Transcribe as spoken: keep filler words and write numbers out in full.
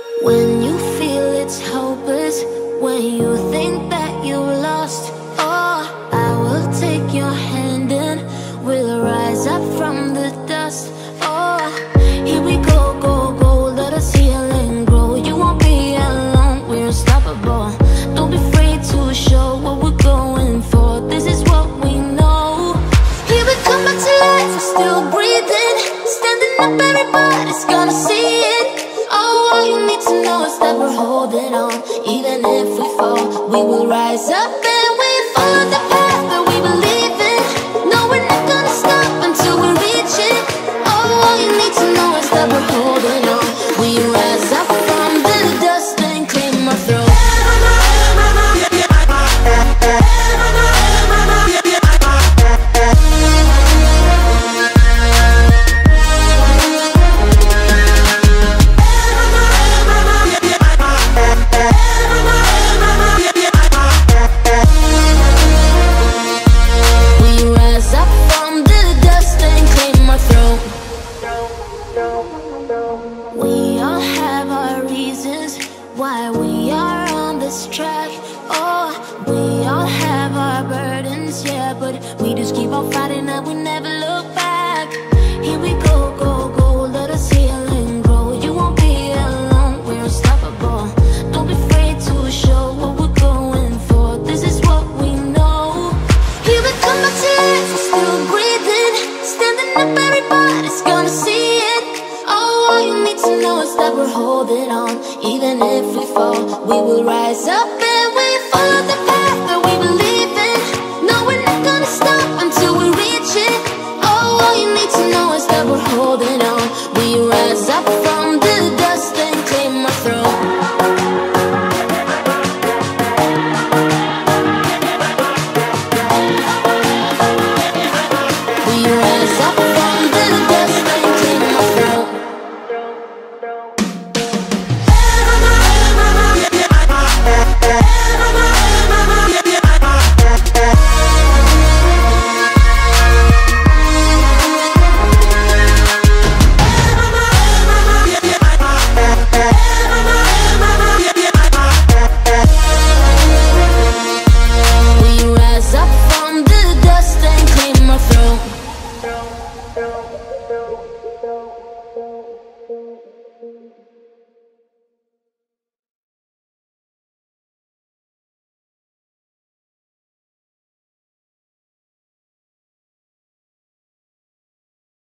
When you feel it's hopeless, when you think that you lost, oh, I will take your hand and we'll rise up from the dust. Oh, here we go, go, go, let us heal and grow. You won't be alone, we're unstoppable. Don't be afraid to show what we're going for. This is what we know. Here we come back to life, we're still breathing. Standing up, everybody's gonna see it. Oh, all you need to know is that we're holding on. Even if we fall, we will rise up and we follow the path that we believe in. No, we're not gonna stop until we reach it. Oh, all you need to know is that we're holding on. We rise up from the dust and claim our throne. We all have our reasons why we are on this track. Oh, we all have our burdens, yeah, but we just keep on fighting and we never look back. Here we go, go, go, let us heal and grow. You won't be alone, we're unstoppable. Don't be afraid to show what we're going for. This is what we know. Here we come back to life, we're still breathing. Standing up, everybody's gonna see it. All you need to know is that we're holding on. Even if we fall, we will rise up.